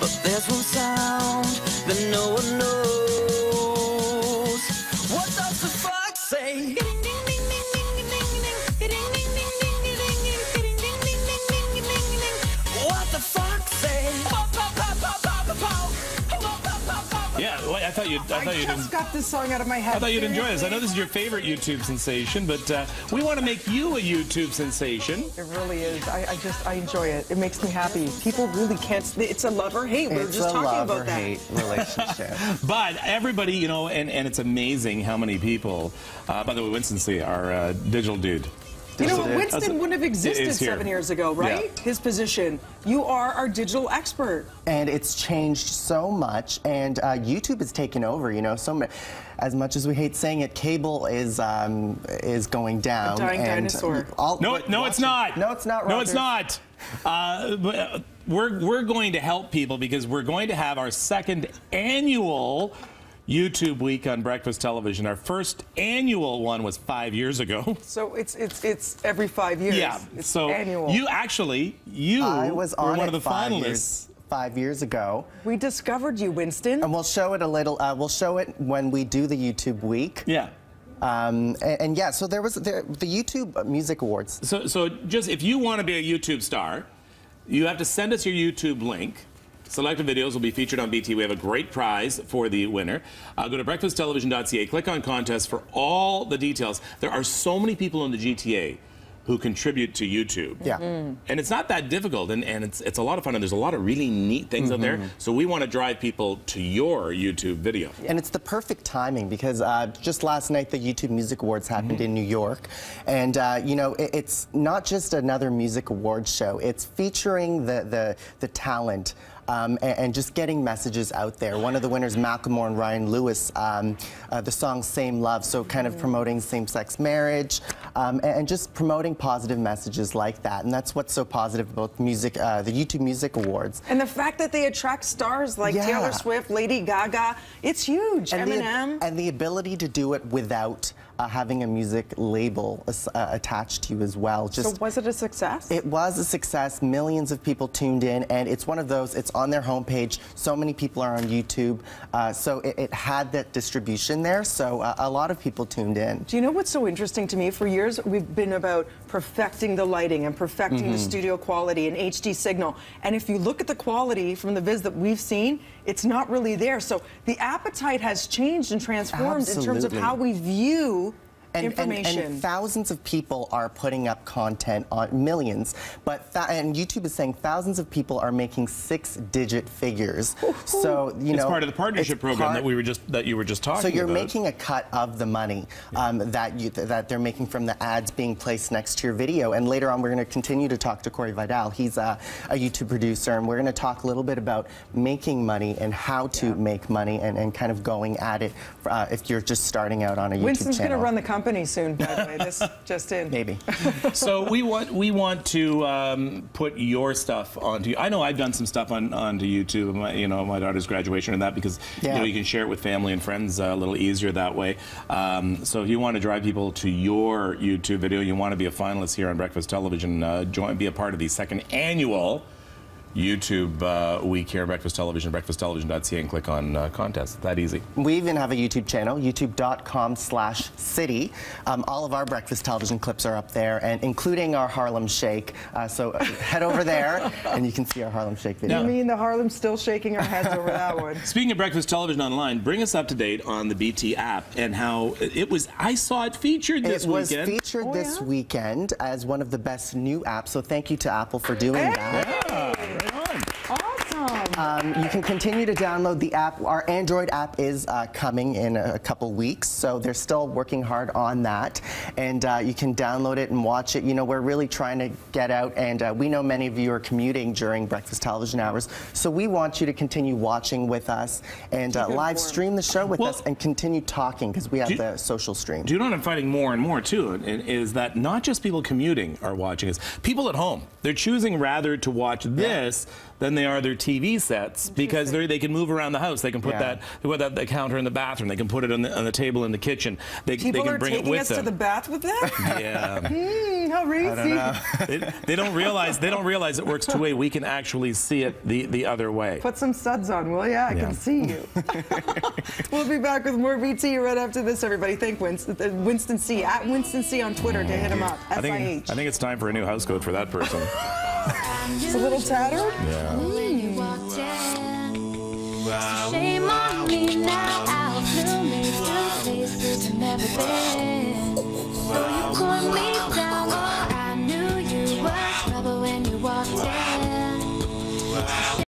but there's one sound that no one knows. What does the fox say? What the fox say? Yeah, well, I thought I just got this song out of my head. I thought you'd enjoy this. I know this is your favorite YouTube sensation, but we want to make you a YouTube sensation. It really is. I enjoy it. It makes me happy. People really can't. It's a love or hate. We were just talking about that. It's a love or hate relationship. But everybody, you know, and it's amazing how many people. By the way, Winston Lee, our digital dude. You know, Winston wouldn't have existed 7 years ago, right? Yeah. His position. You are our digital expert. And it's changed so much, and YouTube has taken over, you know, as much as we hate saying it, cable is going down. A dying dinosaur. No, it's not. No, it's not, Roger. No, it's not. We're going to help people because we're going to have our second annual YouTube Week on Breakfast Television. Our first annual one was 5 years ago. So it's every 5 years. Yeah. It's so annual. I was on one of the 5 finalists. 5 years ago. We discovered you, Winston. And we'll show it a little. We'll show it when we do the YouTube Week. Yeah. And yeah, so there was the YouTube Music Awards. So just if you want to be a YouTube star, you have to send us your YouTube link. Selected videos will be featured on BT. We have a great prize for the winner. Go to breakfasttelevision.ca, click on contest for all the details. There are so many people in the GTA who contribute to YouTube. Yeah. And it's not that difficult, and it's a lot of fun, and there's a lot of really neat things out there. So we want to drive people to your YouTube video. And it's the perfect timing because just last night the YouTube Music Awards happened in New York. And, you know, it's not just another music awards show. It's featuring the talent. And just getting messages out there. One of the winners, Macklemore and Ryan Lewis, the song Same Love, so kind of promoting same-sex marriage and just promoting positive messages like that. And that's what's so positive about music, the YouTube Music Awards. And the fact that they attract stars like Taylor Swift, Lady Gaga, it's huge. And Eminem. And the ability to do it without having a music label attached to you as well. So was it a success? It was a success. Millions of people tuned in, and it's one of those, it's on their homepage. So many people are on YouTube, so it had that distribution there, so a lot of people tuned in. Do you know what's so interesting to me? For years, we've been about perfecting the lighting and perfecting the studio quality and HD signal. And if you look at the quality from the vids that we've seen, it's not really there. So the appetite has changed and transformed in terms of how we view information. And thousands of people are putting up content, on millions, and YouTube is saying thousands of people are making 6-digit figures. So you know, it's part of the partnership program that you were just talking about. So you're making a cut of the money that they're making from the ads being placed next to your video. And later on, we're going to continue to talk to Corey Vidal. He's a YouTube producer, and we're going to talk a little bit about making money and how to make money and kind of going at it if you're just starting out on a YouTube Winston's channel. going to run the company soon, by the way. This just in. Maybe. So we want to put your stuff onto. I know I've done some stuff onto YouTube. My daughter's graduation and that because you know you can share it with family and friends a little easier that way. So if you want to drive people to your YouTube video, you want to be a finalist here on Breakfast Television. Be a part of the second annual YouTube week here at Breakfast Television, breakfasttelevision.ca, and click on contest. It's that easy. We even have a YouTube channel, youtube.com/city. All of our Breakfast Television clips are up there, and including our Harlem Shake. So head over there, and you can see our Harlem Shake video. You mean the Harlem's still shaking our heads over that one? Speaking of Breakfast Television Online, bring us up to date on the BT app and how it was. I saw it featured this weekend. It was featured this weekend as one of the best new apps. So thank you to Apple for doing that. Yeah. Awesome. You can continue to download the app. Our Android app is coming in a couple weeks, so they're still working hard on that. And you can download it and watch it. You know, we're really trying to get out, and we know many of you are commuting during Breakfast Television hours, so we want you to continue watching with us and live stream the show with us and continue talking because we have the social stream. Do you know what I'm finding more and more, too, is that not just people commuting are watching us. People at home, they're choosing rather to watch this than they are their TV. TV sets because they can move around the house. They can put the counter in the bathroom. They can put it on the table in the kitchen. They can bring it with them. People are taking us to the bath with that? Yeah. How racy. I don't know. They don't realize it works two-way. We can actually see it the other way. Put some suds on, will ya? I can see you. We'll be back with more VT right after this, everybody. Thank Winston C. At Winston C. on Twitter to hit him up. I think it's time for a new house coat for that person. It's a little tattered? Yeah. Shame on me now, I'll fill me, still faces and never been.